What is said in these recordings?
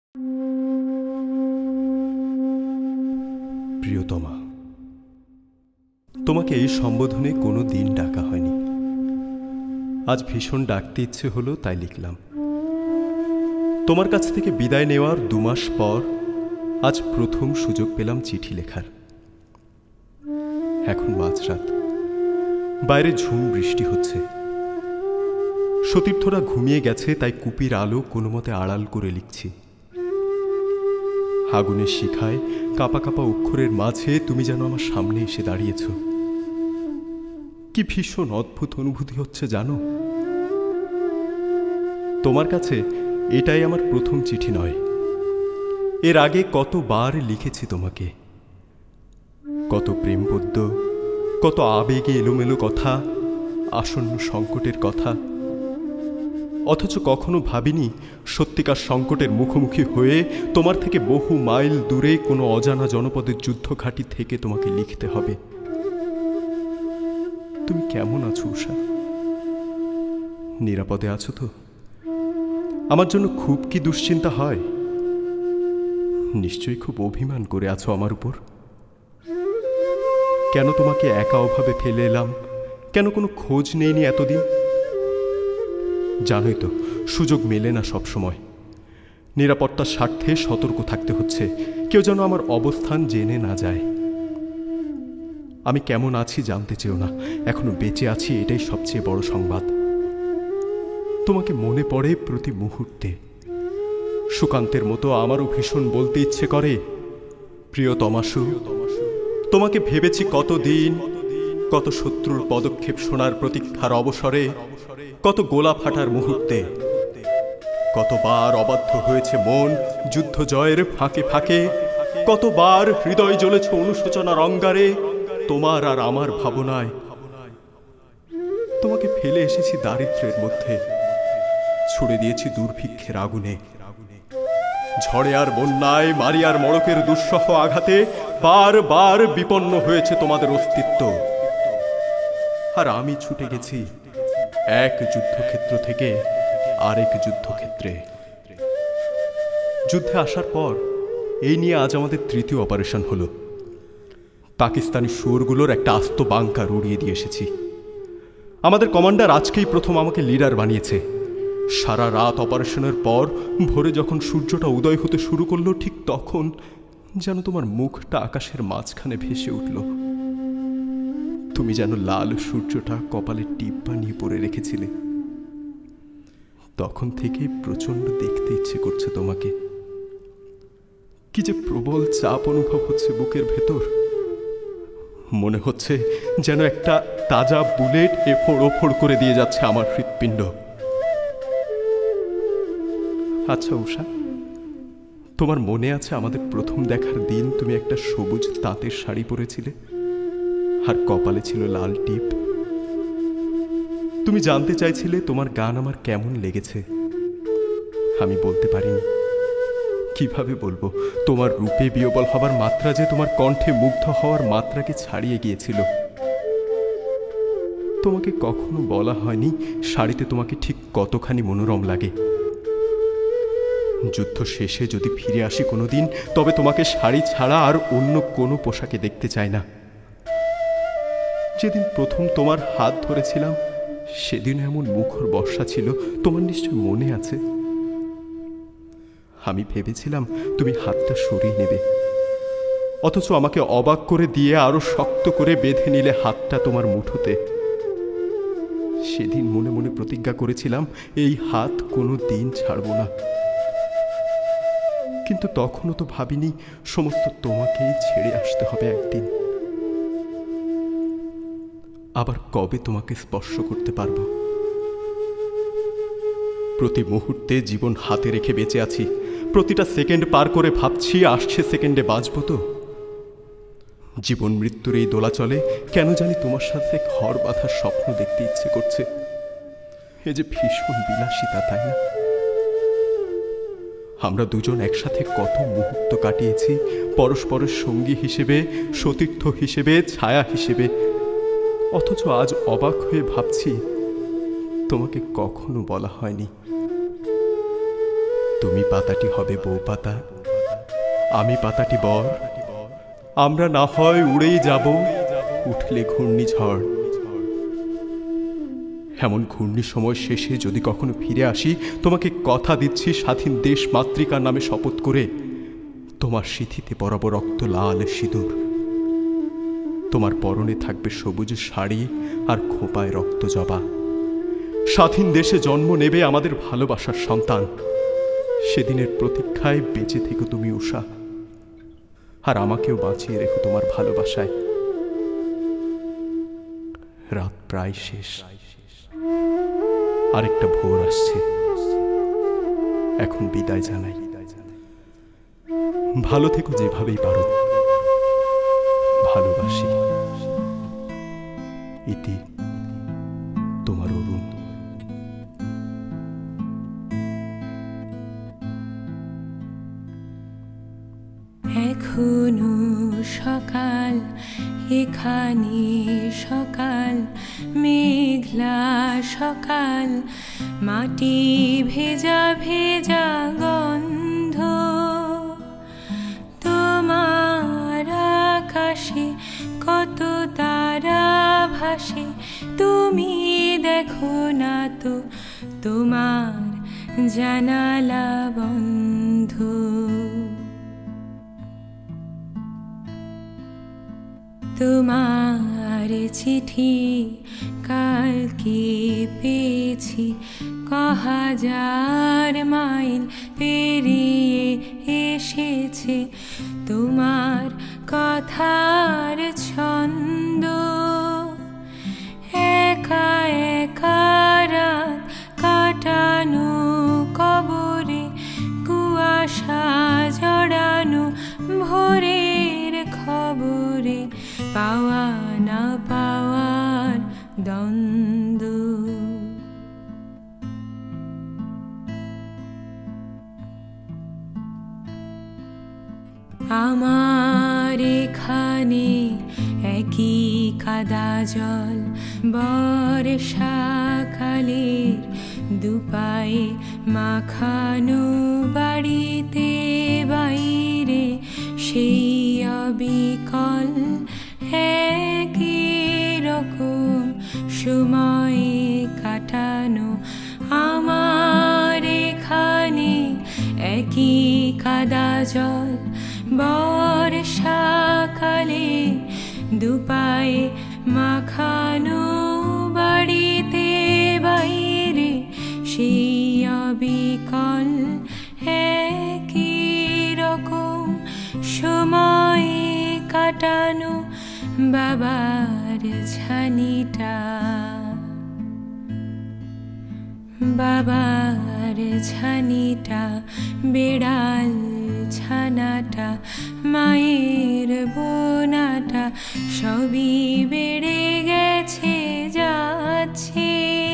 প্রিয়তমা, তোমাকে এই সম্বোধনে কোনো দিন ডাকা হয়নি। আজ ভীষণ ডাকতে ইচ্ছে হলো, তাই লিখলাম। তোমার কাছ থেকে বিদায় নেওয়ার 2 মাস পর আজ প্রথম সুযোগ পেলাম চিঠি লেখার। এখন মাঝরাত, বাইরে ঝুম বৃষ্টি হচ্ছে। সতীর্থরা ঘুমিয়ে গেছে, তাই কুপির আলো কোনো মতে আড়াল করে লিখছি। আগুনের শিখায় কাঁপা কাঁপা অক্ষরের মাঝে তুমি যেন আমার সামনে এসে দাঁড়িয়েছ। কি ভীষণ অদ্ভুত অনুভূতি হচ্ছে জানো। তোমার কাছে এটাই আমার প্রথম চিঠি নয়। এর আগে কতবার লিখেছি তোমাকে, কত প্রেমপদ্য, কত আবেগে এলোমেলো কথা, আসন্ন সংকটের কথা। অথচ কখনো ভাবিনি সত্যিকার সংকটের মুখোমুখি হয়ে তোমার থেকে বহু মাইল দূরে কোনো অজানা জনপদের যুদ্ধঘাটি থেকে তোমাকে লিখতে হবে। তুমি কেমন আছো উষা? নিরাপদে আছো তো? আমার জন্য খুব কি দুশ্চিন্তা হয়? নিশ্চয়ই খুব অভিমান করে আছো আমার উপর। কেন তোমাকে একা অভাবে ফেলে এলাম? কেন কোনো খোঁজ নেইনি এতদিন? জানোই তো, সুযোগ মেলে না সব সময়। নিরাপত্তার স্বার্থে সতর্ক থাকতে হচ্ছে, কেউ যেন আমার অবস্থান জেনে না যায়। আমি কেমন আছি জানতে চেও না, এখনো বেঁচে আছি, এটাই সবচেয়ে বড় সংবাদ। তোমাকে মনে পড়ে প্রতি মুহূর্তে। সুকান্তের মতো আমারও ভীষণ বলতে ইচ্ছে করে, প্রিয়তমাসু, তোমাকে ভেবেছি কতদিন, কত শত্রুর পদক্ষেপ শোনার প্রতীক্ষার অবসরে, কত গোলা ফাটার মুহূর্তে। কতবার অবাধ্য হয়েছে মন যুদ্ধ জয়ের ফাঁকে ফাঁকে, কতবার হৃদয় জ্বলেছে অনুশোচনার অঙ্গারে তোমার আর আমার ভাবনায়। তোমাকে ফেলে এসেছি দারিদ্র্যের মধ্যে, ছুড়ে দিয়েছি দুর্ভিক্ষের আগুনে। ঝড়ে আর বন্যায়, মারি আর মড়কের দুঃসহ আঘাতে বারবার বিপন্ন হয়েছে তোমাদের অস্তিত্ব। আর আমি ছুটে গেছি এক যুদ্ধক্ষেত্র থেকে আরেক যুদ্ধক্ষেত্রে। যুদ্ধে আসার পর এই নিয়ে আজ আমাদের 3য় অপারেশন হলো। পাকিস্তানি শুয়োরগুলোর একটা আস্ত বাংকার উড়িয়ে দিয়ে এসেছি। আমাদের কমান্ডার আজকেই প্রথম আমাকে লিডার বানিয়েছে। সারা রাত অপারেশনের পর ভোরে যখন সূর্যটা উদয় হতে শুরু করলো, ঠিক তখন যেন তোমার মুখটা আকাশের মাঝখানে ভেসে উঠল। তুমি যেন লাল সূর্যটা কপালে টিপ বানিয়ে পরে রেখেছিলে। তখন থেকেই প্রচন্ড দেখতে ইচ্ছে করছে তোমাকে। কি যে প্রবল চাপ অনুভব হচ্ছে বুকের ভেতর। মনে হচ্ছে যেন একটা তাজা বুলেট এফোড় ওফোড় করে দিয়ে যাচ্ছে আমার হৃৎপিণ্ড। আচ্ছা উষা, তোমার মনে আছে আমাদের প্রথম দেখার দিন তুমি একটা সবুজ তাঁতের শাড়ি পরেছিলে আর কপালে ছিল লাল টিপ? তুমি জানতে চাইছিলে তোমার গান আমার কেমন লেগেছে। আমি বলতে পারিনি। কিভাবে বলবো? তোমার রূপে বিহ্বল হবার মাত্রা যে তোমার কণ্ঠে মুগ্ধ হওয়ার মাত্রাকে ছাড়িয়ে গিয়েছিল। তোমাকে কখনো বলা হয়নি শাড়িতে তোমাকে ঠিক কতখানি মনোরম লাগে। যুদ্ধ শেষে যদি ফিরে আসি কোনোদিন, তবে তোমাকে শাড়ি ছাড়া আর অন্য কোনো পোশাকে দেখতে চাই না। যেদিন প্রথম তোমার হাত ধরেছিলাম, সেদিন এমন মুখর বর্ষা ছিল, তোমার নিশ্চয় মনে আছে। আমি ভেবেছিলাম তুমি হাতটা সরিয়ে নেবে, অথচ আমাকে অবাক করে দিয়ে আরো শক্ত করে বেঁধে নিলে হাতটা তোমার মুঠোতে। সেদিন মনে মনে প্রতিজ্ঞা করেছিলাম এই হাত কোনো দিন ছাড়ব না। কিন্তু তখনও তো ভাবিনি সমস্ত তোমাকেই ছেড়ে আসতে হবে একদিন। আবার কবে তোমাকে স্পর্শ করতে পারবো? প্রতি মুহূর্তে জীবন হাতে রেখে বেঁচে আছি। প্রতিটা সেকেন্ড পার করে ভাবছি আসছে সেকেন্ডে বাঁচবো তো। জীবন মৃত্যুর এই দোলাচলে কেন জানি তোমার সাথে ঘর বাঁধার স্বপ্ন দেখতে ইচ্ছে করছে। এ যে ভীষণ বিলাসিতা, তাই না? আমরা দুজন একসাথে কত মুহূর্ত কাটিয়েছি, পরস্পরের সঙ্গী হিসেবে, সতীর্থ হিসেবে, ছায়া হিসেবে। অথচ আজ অবাক হয়ে ভাবছি তোমাকে কখনো বলা হয়নি। তুমি পাতাটি হবে বউ পাতা, আমি পাতাটি বর। আমরা না হয় উড়েই যাব, উঠলে ঘূর্ণিঝড়। এমন ঘূর্ণি সময় শেষে যদি কখনো ফিরে আসি, তোমাকে কথা দিচ্ছি স্বাধীন দেশ মাতৃকার নামে শপথ করে তোমার সিথিতে পরাব রক্ত লাল সিঁদুর। তোমার পরনে থাকবে সবুজ শাড়ি আর খোঁপায় রক্ত জবা। স্বাধীন দেশে জন্ম নেবে আমাদের ভালোবাসার সন্তান। সেদিনের প্রতীক্ষায় বেঁচে থেকো তুমি উষা, আর আমাকেও বাঁচিয়ে রেখো তোমার ভালোবাসায়। রাত প্রায় শেষ, আরেকটা ভোর আসছে। এখন বিদায় জানাই। ভালো থেকো যেভাবেই পারো। ভালোবাসি। ইতি, তোমার অরুণ। এখনো সকাল, এখানে সকাল, মেঘলা সকাল, মাটি ভেজা ভেজা গন্ধ। তোমার আকাশে কত তারা ভাসে, তুমি দেখো না তো তোমার জানালা বন্ধ। তোমার চিঠি কালকে পেয়েছি, কহাজার মাইল পেরিয়ে এসেছে তোমার কথার ছন্দ। একা একা রাত কাটানো কবরে, কুয়াশা জড়ানো ভোরের খবরে, পাওয়া না পাওয়ার দ্বন্দ্ব। আমার এখানে একই কাদা জল, বর্ষাকালের দুপায়ে মাখানো বাড়িতে বাইরে সেই অবিকল একই রকম সময় কাটানো। আমার এখানে একই কাদা জল, বর্ষাকালে দুপায়ে মাখানো বাড়িতে বাইরে সেই অবিকল একই রকম সময় কাটানো। বাবার ছানিটা, বাবার ছানিটা, বেড়াল ছানাটা, মায়ের বোনাটা, সবই বেড়ে গেছে যাচ্ছে।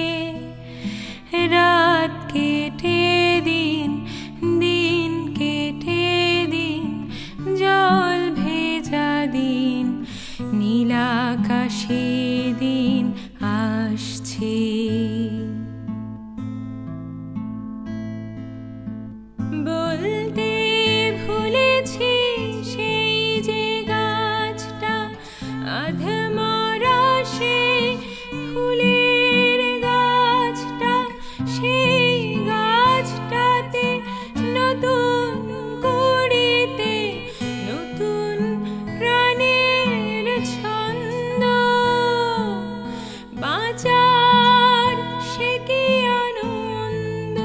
রাত কেটে দিন, দিন কেটে দিন, জল ভেজা দিন, নীলাকাশে দিন আসছে। বলতে ভুলেছি সেই যে গাছটা, আধমরা সেই ফুলের গাছটা, সেই গাছটাতে নতুন কুড়িতে নতুন প্রাণের ছন্দ। বাঁচার সে কি আনন্দ।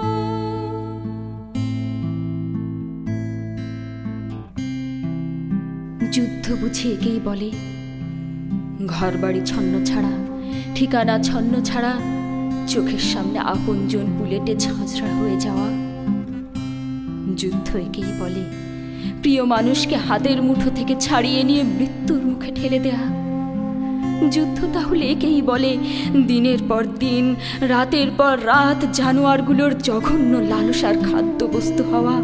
যুদ্ধ বুঝি একেই বলে, ঘর বাড়ি ছন্ন ছাড়া, ঠিকানা ছন্ন ছাড়া, চোখের সামনে আপনজন বুলেটে ঝাঁঝরা হয়ে যাওয়া। যুদ্ধ একেই বলে প্রিয় মানুষকে হাতের মুঠো থেকে ছাড়িয়ে নিয়ে মৃত্যুর মুখে ঠেলে দেয়া। যুদ্ধ তাহলে একেই বলে দিনের পর দিন, রাতের পর রাত জানোয়ারগুলোর জঘন্য লালসার খাদ্যবস্তু হওয়া।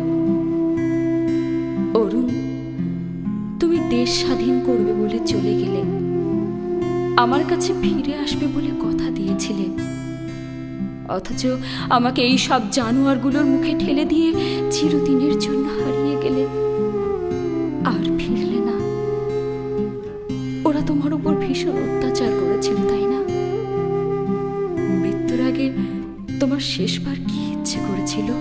অরুণ, তুমি দেশ স্বাধীন করবে বলে চলে গেলে, আমার কাছে ফিরে আসবে বলে কথা দিয়েছিলে। অথচ আমাকে এই সব জানোয়ারগুলোর মুখে ঠেলে দিয়ে চিরদিনের জন্য হারিয়ে গেলে, আর ফিরলে না। ওরা তোমার উপর ভীষণ অত্যাচার করেছিল, তাই না? মৃত্যুর আগে তোমার শেষবার কি ইচ্ছে করেছিল?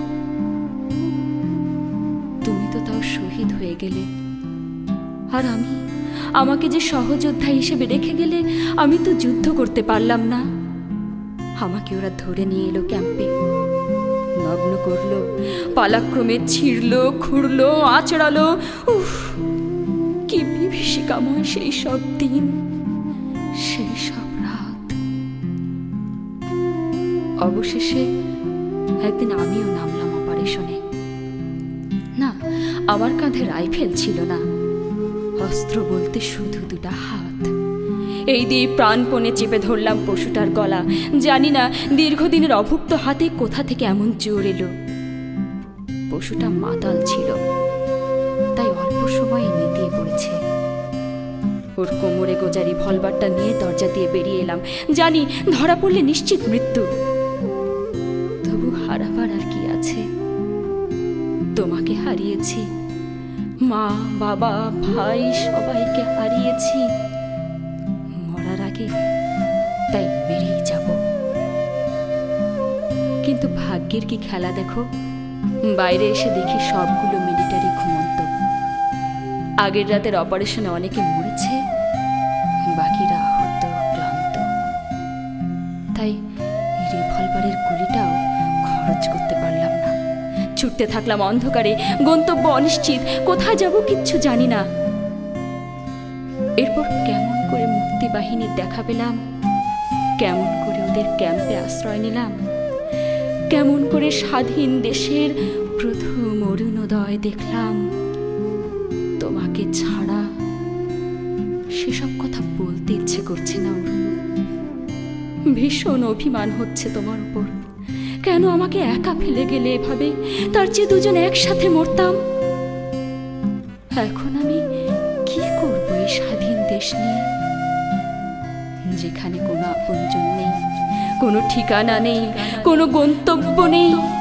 তুমি তো তাও শহীদ হয়ে গেলে, আর আমাকে যে সহযোদ্ধা হিসেবে রেখে গেলে, আমি তো যুদ্ধ করতে পারলাম না। আমাকে ওরা ধরে নিয়ে এলো ক্যাম্পে, নগ্ন করলো, পালাক্রমে ছিঁড়লো, খুঁড়লো, আঁচড়ালো। উফ, কি বিভীষিকাময় সেই সব দিন, সেই সব রাত। অবশেষে একদিন আমিও নামলাম অপারেশনে। না, আমার কাঁধে রাইফেল ছিল না, অস্ত্র বলতে শুধু দুটা হাত। এই দিয়ে প্রাণপণে চেপে ধরলাম পশুটার গলা। জানি না দীর্ঘদিনের অভুক্ত হাতে কোথা থেকে এমন জোর এলো। পশুটা মাতাল ছিল, তাই অল্প সময়ে নেতিয়ে পড়েছে। ওর কোমরে গোজা রিভলভারটা নিয়ে দরজা দিয়ে বেরিয়ে এলাম। জানি ধরা পড়লে নিশ্চিত মৃত্যু, তবু হারাবার আর কি আছে? তোমাকে হারিয়েছি, মা, বাবা, ভাই সবাইকে হারিয়েছি। মরার আগে তাই বেরিয়ে যাব। কিন্তু ভাগ্যের কি খেলা দেখো, বাইরে এসে দেখি সবগুলো মিলিটারি ঘুমন্ত। আগের রাতের অপারেশনে অনেকে মরেছে, বাকিরা আহত, ক্লান্ত। তাই রিভলভারের গুলিটাও খরচ করতে পারলাম না। ছুটতে থাকলাম অন্ধকারে, গন্তব্য অনিশ্চিত, কোথায় যাব কিচ্ছু জানি না। এরপর কেমন করে মুক্তি বাহিনীর দেখা পেলাম, কেমন করে ওদের ক্যাম্পে আশ্রয় নিলাম, কেমন করে স্বাধীন দেশের প্রথম অরুণোদয় দেখলাম। তোমাকে ছাড়া সেসব কথা বলতে ইচ্ছে করছে না অরুণ। ভীষণ অভিমান হচ্ছে তোমার উপর। কেন আমাকে একা ফেলে গেলে এভাবে? তার চেয়ে দুজন একসাথে মরতাম। এখন আমি কি করব এই স্বাধীন দেশ নিয়ে, যেখানে কোনো আপনজন নেই, কোনো ঠিকানা নেই, কোনো গন্তব্য নেই।